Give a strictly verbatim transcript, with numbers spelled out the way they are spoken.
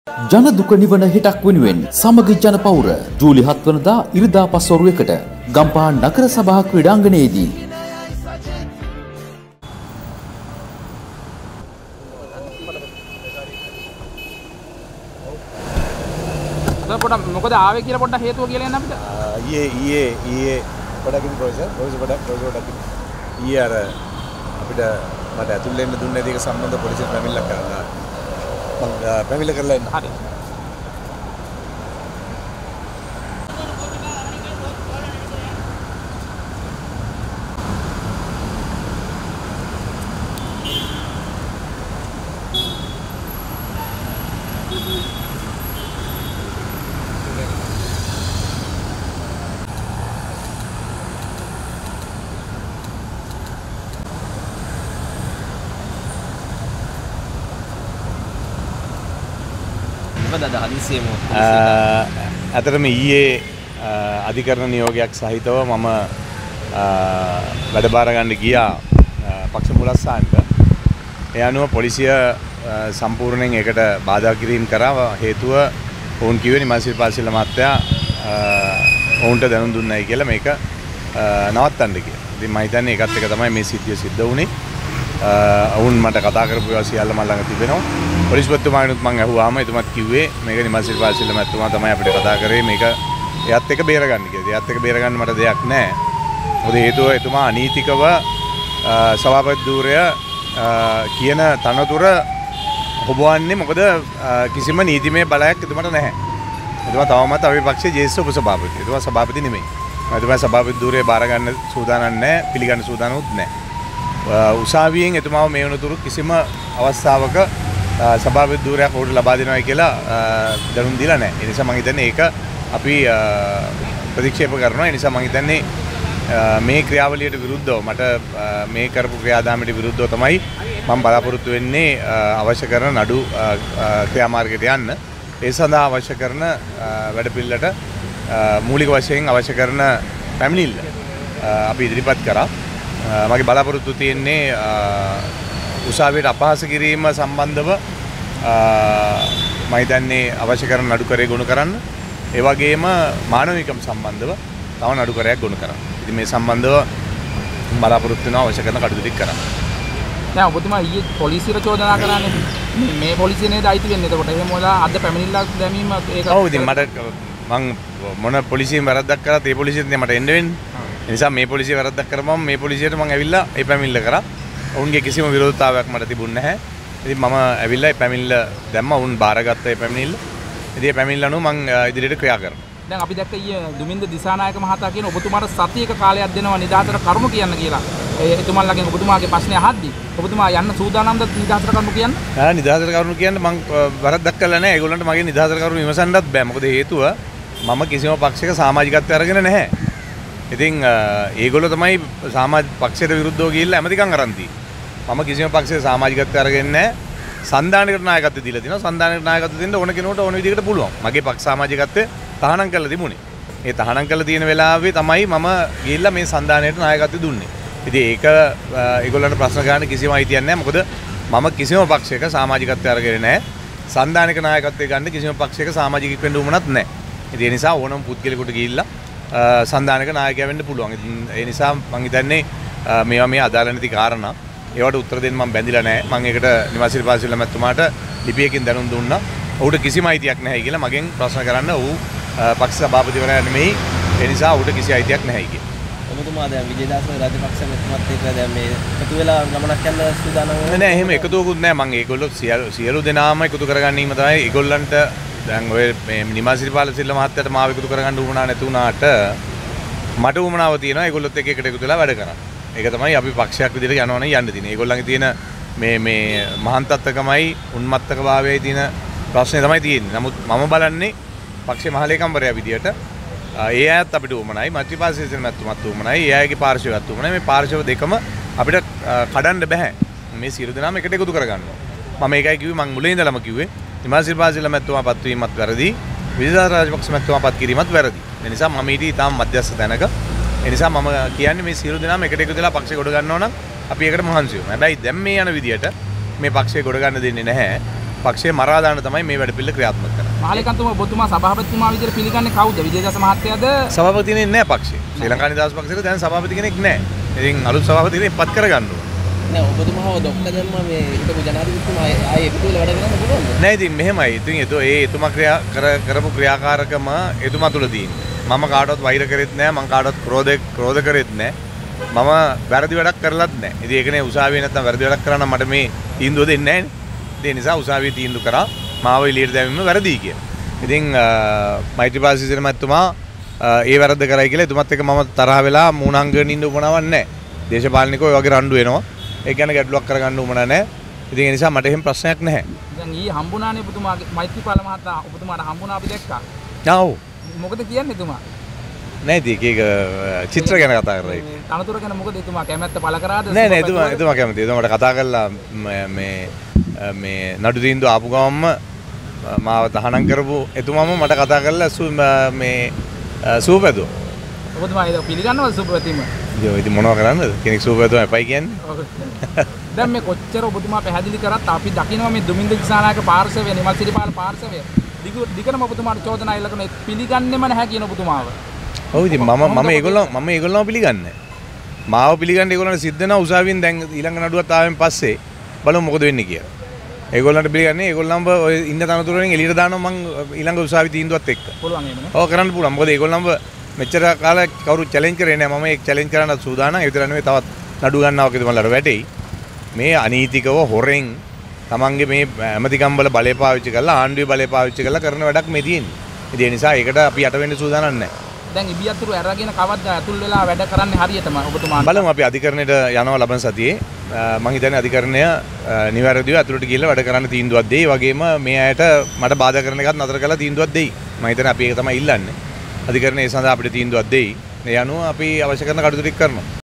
ජන දුක නිවන හිටක් වෙනුවෙන් සමගි ජන පෞර ජූලි හත් වනදා ඉරිදා පස්වරු එකට ගම්පහ නගර සභා ක්‍රීඩාංගණයේදී මොකද ආවේ කියලා පොඩ්ඩක් හේතුව කියලා එන්න අපිට. ඊයේ ඊයේ ඊයේ පොඩකින් ප්‍රොෆෙසර් ප්‍රොෆෙසර් පොඩක් ප්‍රොෆෙසර් පොඩක් ඊයේ අර අපිට මට ඇතුල් වෙන්න දුන්නේ නැති එක සම්බන්ධ පොලිසියට පැමිණිල්ලක් කරලා මම පැමිණිල්ල කරලා එන්න. හරි. ඇතරම ඊයේ අධිකරණ නියෝගයක් සහිතව මම වැඩ බාර ගන්න ගියා පක්ෂ මුලස්සාන්ට. ඒ අනුව පොලිසිය සම්පූර්ණයෙන් ඒකට බාධා කිරීම කරා. හේතුව ඔවුන් කිව්වේ නිමල්සිරි පාසිල මහත්තයා ඔවුන්ට දැනුම් දුන්නයි කියලා මේක නවත්තන්න කියලා. ඉතින් මම හිතන්නේ ඒකත් එක තමයි මේ සිද්ධිය සිද්ධ වුණේ. ඔවුන් මට කතා කරපු ඒවා සියල්ල මම ළඟ තිබෙනවා. පොලිස්පතිතුමාගෙනුත් මම අහුවාම එතුමාත් කිව්වේ මේක නිමල්සිරි පාසිල මහත්මයා තමයි අපිට කතා කරේ මේක එයත් එක බේරගන්න කියලා. එයත් එක බේරගන්න මට දෙයක් නැහැ. මොකද හේතුව එතුමා අනීතිකව සභාපති ධූරය කියන තනතුර හොබවන්නේ මොකද කිසිම නීතිමය බලයක් එතුමාට නැහැ. එතුමා තවමත් අපේ පක්ෂයේ ජ්‍යෙෂ්ඨ උපසභාපති. එතුමා සභාපති නෙමෙයි. එතුමා සභාපති ධූරය බාර ගන්න සූදානම් නැහැ, පිළිගන්න සූදානම්ත් නැහැ. උසාවියෙන් එතුමාව මේ වනතුරු කිසිම අවස්ථාවක සභාපති ධූරයක් ඔහුට ලබා දෙනවා කියලා දැනුම් දීලා නැහැ. ඒ නිසා මම හිතන්නේ ඒක අපි ප්‍රතික්ෂේප කරනවා. ඒ නිසා මම හිතන්නේ මේ ක්‍රියාවලියට විරුද්ධව මට මේ කරපු ක්‍රියාදාමයට විරුද්ධව තමයි මම බලාපොරොත්තු වෙන්නේ අවශ්‍ය කරන නඩු ක්‍රියාමාර්ගයට යන්න. ඒ සඳහා අවශ්‍ය කරන වැඩපිළිවෙලට මූලික වශයෙන් අවශ්‍ය කරන පැමිණිල්ල අපි ඉදිරිපත් කරා. මගේ බලාපොරොත්තු තියෙන්නේ උසාවියට අපහාස කිරීම සම්බන්ධව මම හිතන්නේ අවශ්‍ය කරන නඩුකරේ ගොනු කරන්න. ඒ වගේම මානවිකම් සම්බන්ධව තව නඩුකරයක් ගොනු කරන්න. ඉතින් මේ සම්බන්ධව බලාපොරොත්තු වෙනවා අවශ්‍ය කරන කටයුතු ටික කරන්න. දැන් ඔබතුමා ඊයේ පොලිසියට චෝදනා කරානේ. මේ පොලිසිය නේද අයිති වෙන්නේ. එතකොට එහෙම වලා අද පැමිණිල්ලක් දැමීම ඒක ඔව් ඉතින් මට මං මොන පොලිසියෙන් වැරද්දක් කරාත් ඒ පොලිසියට මට එන්න වෙන්නේ. ඒ නිසා මේ පොලිසිය වැරද්දක් කරපුවම මේ පොලිසියට මං ඇවිල්ලා ඒ පැමිණිල්ල කරා. ඔවුන්ගේ කිසිම විරෝධතාවයක් මට තිබුණේ නැහැ. ඉතින් මම ඇවිල්ලා ඒ පැමිණිල්ල දැම්මා. ඔවුන් බාරගත්ත ඒ පැමිණිල්ල. ඉතින් ඒ පැමිණිල්ල අනුව මං ඉදිරියට ක්‍රියා කරනවා. දැන් අපි දැක්ක ඊයේ දුමින්ද දිසානායක මහතා කියන ඔබතුමාට සතියක කාලයක් දෙනවා නිදහසට කරුණු කියන්න කියලා. ඒ එතුමන්ලාගෙන් ඔබතුමාගේ ප්‍රශ්නේ අහද්දි ඔබතුමා යන්න සූදානම්ද නිදහසට කරුණු කියන්න? ආ නිදහසට කරුණු කියන්න මං වරද්දක් කළා නැහැ. ඒගොල්ලන්ට මගේ නිදහසට කරුණු විමසන්නත් බෑ. මොකද හේතුව මම කිසිම පක්ෂයක සමාජිකත්වය අරගෙන නැහැ. ඉතින් ඒගොල්ලෝ තමයි සමාජ පක්ෂයට විරුද්ධව ගිහිල්ලා ඇමතිකම් අරන් තියෙන්නේ. මම කිසිම පක්ෂයක සමාජිකත්වය අරගෙන නැහැ. සන්දානයකට නායකත්වය දීලා තිනවා. සන්දානයකට නායකත්වය දෙන්න ඕන කෙනෙකුට ඕන විදිහකට පුළුවන්. මගේ පක්ෂ සමාජිකත්වය තහනම් කරලා තිබුණේ. ඒ තහනම් කරලා තියෙන වෙලාවේ තමයි මම ගිහිල්ලා මේ සන්දානයට නායකත්වය දුන්නේ. ඉතින් ඒක ඒගොල්ලන්ට ප්‍රශ්න ගන්න කිසිම අයිතියක් නැහැ. මොකද මම කිසිම පක්ෂයක සමාජිකත්වය අරගෙන නැහැ. සන්දානයක නායකත්වය ගන්න කිසිම පක්ෂයක සමාජිකෙක් වෙන්න උවමනත් නැහැ. ඉතින් ඒ නිසා ඕනම පුද්ගලෙකුට ගිහිල්ලා සන්දානක නායකයා වෙන්න පුළුවන්. ඉතින් ඒ නිසා මම හිතන්නේ මේවා මේ අදාළ නැති කාරණා. ඒවට උත්තර දෙන්න මම බැඳිලා නැහැ. මම ඒකට නිවාසිරි පාසිල මැතිතුමාට ලිපියකින් දැනුම් දුන්නා. ඔහුට කිසිම අයිතියක් නැහැ කියලා මගෙන් ප්‍රශ්න කරන්න. ඔහු පක්ෂ සභාපතිවරයා නෙමෙයි. ඒ නිසා ඔහුට කිසි අයිතියක් නැහැ කියලා. ඔබතුමා දැන් විජේදාස රාජපක්ෂ මැතිතුමත් එක්ක දැන් මේ එකතු වෙලා ගමනක් යන්න සූදානම් වෙනවා. නෑ එහෙම එකතුවකුත් නෑ. මම ඒගොල්ලෝ සියලු දෙනාම එකතු කරගන්නීම තමයි ඒගොල්ලන්ට දැන් ඔය මේ නිමාසිරි පාලසිල්ල මහත්තයාට මාව එකතු කරගන්න උවමනා නැති වුණාට මට උවමනාව තියෙනවා ඒගොල්ලොත් එක්ක එකට එකතු වෙලා වැඩ කරන්න. ඒක තමයි අපි පක්ෂයක් විදිහට යනවා නම් යන්න තියෙන්නේ. ඒගොල්ලන්ගේ තියෙන මේ මේ මහාන්තත්කමයි උන්මත්තක භාවයයි තියෙන ප්‍රශ්නේ තමයි තියෙන්නේ. නමුත් මම බලන්නේ පක්ෂේ මහලේකම්වරයා විදිහට ඒ අයත් අපිට උවමනයි, මන්ත්‍රීපාර්ශ්වයෙන් මැතිතුමත් උවමනයි, ඒ අයගේ පාර්ශ්වයත් උවමනයි. මේ පාර්ශ්ව දෙකම අපිට කඩන්න බෑ. මේ සියලු දෙනාම එකට එකතු කරගන්නවා. මම ඒකයි කිව්වේ මම මුලින් ඉඳලම කිව්වේ නිමාසිරි පාසිල මැතිතුමා පත් වීමත් වැරදි, විජේදාස රාජපක්ෂ මැතිතුමා පත් කිරීමත් වැරදි. ඒ නිසා මම ඊට ඊටාම මධ්‍යස්ථ තැනක. ඒ නිසා මම කියන්නේ මේ සියලු දෙනාම එකට එකතු වෙලා පක්ෂේ ගොඩ ගන්නවා නම් අපි ඒකට මහන්සි වෙමු. හැබැයි දැන් මේ යන විදියට මේ පක්ෂේ ගොඩ ගන්න දෙන්නේ නැහැ. පක්ෂය මරා දාන්න තමයි මේ වැඩපිළිවෙල ක්‍රියාත්මක කරන්නේ. මහලේකම්තුමා ඔබතුමා සභාපතිතුමා විදිහට පිළිගන්නේ කවුද? විජේදාස මහත්තයාද? සභාපති කෙනෙක් නැහැ පක්ෂේ. ශ්‍රී ලංකා නිදහස් පක්ෂයට දැන් සභාපති කෙනෙක් නැහැ. ඉතින් අලුත් සභාපති කෙනෙක් පත් කරගන්න ඕන. නෑ ඔබතුමාව ડોක්ටර් දැම්මා මේ හිටපු ජනාධිපතිතුමා ආයේ එකතු වෙලා වැඩ කරන්න පුළුවන්ද? නෑ ඉතින් මෙහෙමයි. ඉතින් ඒ ඒ එතුමා ක්‍රියා කර කරපු ක්‍රියාකාරකම එතුමා තුල තියෙනවා. මම කාටවත් වෛර කරෙත් නෑ. මම කාටවත් ක්‍රෝධ ක්‍රෝධ කරෙත් නෑ. මම වැරදි වැඩක් කරලත් නෑ. ඉතින් ඒකනේ උසාවියේ නැත්තම් වැරදි වැඩක් කරා නම් මට මේ තීන්දුව දෙන්නේ නෑනේ. ඒ නිසා උසාවියේ තීන්දුව කරා මාව එළියට දැමීම වැරදි කියලා. ඉතින් මෛත්‍රීපාල සිරිසේන මහත්මයා ඒ වැරද්ද කරයි කියලා එතුමත් එක්ක මම තරහ වෙලා මූණංගගෙන ඉන්න උවමනාවක් නැහැ. දේශපාලනිකව ඒ වගේ රණ්ඩු වෙනවා. ඒක ගැන ගැටලුවක් කරගන්න උවමනා නැහැ. ඉතින් ඒ නිසා මට එහෙම ප්‍රශ්නයක් නැහැ. දැන් ඊ හම්බුණානේ ඔබතුමාගේ මෛත්‍රීපාල මහතා ඔබතුමාට හම්බුණා අපි දැක්කා. ඔව්. මොකද කියන්නේ එතුමා? නෑ ඉතින් ඒක චිත්‍ර ගැන කතා කරලා ඉන්නේ. තනතුර ගැන මොකද එතුමා කැමැත්ත පළ කරාද? නෑ නෑ එතුමා එතුමා කැමතියි. එතුමාට කතා කරලා මේ මේ නඩු තීන්දුව ආපු ගමන්ම මාව තහනම් කරපු එතුමාම මට කතා කරලා මේ සූපැදුවා. ඔබතුමා ඒක පිළිගන්නවද සූපැතීම? යෝ ඉතින් මොනව කරන්නද? කෙනෙක් සූපැදුවා එපයි කියන්නේ. දැන් මේ කොච්චර ඔබතුමා පැහැදිලි කරත් අපි දකිනවා මේ දුමින්ද දිසානායක පාර්ශවය නිමල් සිරිපාල පාර්ශවය දිගටම ඔබතුමාට චෝදනා එල්ල කරන පිළිගන්නෙම නැහැ කියන ඔබතුමාව. ඔව් ඉතින් මම මම ඒගොල්ලෝ මම ඒගොල්ලෝව පිළිගන්නේ. මාව පිළිගන්න ඒගොල්ලන්ට සිද්ධ වෙනවා උසාවියෙන් දැන් ඊළඟ නඩුවත් ආවෙන් පස්සේ බලමු මොකද වෙන්නේ කියලා. ඒගොල්ලන්ට පිළිගන්නේ ඒගොල්ලන්ව ඔය ඉන්න තනතුර වලින් එළියට දානවා මං ඊළඟ උසාවි තීන්දුවත් එක්ක. පුළුවන් එහෙමනේ. ඔව් කරන්න පුළුවන්. මොකද ඒගොල්ලන්ව මෙච්චර කාලයක් කවුරු චැලෙන්ජ් කරේ නැහැ. මම ඒක චැලෙන්ජ් කරන්න සූදානම්. ඒ විතර නෙවෙයි තවත් නඩු ගන්නවා කියලා මලට වැටෙයි. මේ අනීතිකව හොරෙන් තමන්ගේ මේ ඇමතිකම් වල බලය පාවිච්චි කරලා ආණ්ඩුවේ බලය පාවිච්චි කරලා කරන වැඩක් මේ තියෙන්නේ. ඒ නිසා ඒකට අපි යට වෙන්න සූදානම් නැහැ. දැන් ඉබියතුරු අරගෙන කවද්ද අතුල් වෙලා වැඩ කරන්නේ හරියටම ඔබතුමා බලමු අපි අධිකරණයට යනවා ලබන සතියේ. මම හිතන්නේ අධිකරණය නිවැරදිව අතුලට ගිහිල්ලා වැඩ කරන්න තීන්දුවක් දෙයි. වගේම මේ අයට මට බාධා කරන එකත් නතර කරලා තීන්දුවක් දෙයි. මම හිතන්නේ අපි ඒක තමයි ඉල්ලන්නේ. අධිකරණය ඒ සඳහා අපිට තීන්දුවක් දෙයි. ඒ අනුව අපි අවශ්‍ය කරන කටයුතු ටික කරනවා.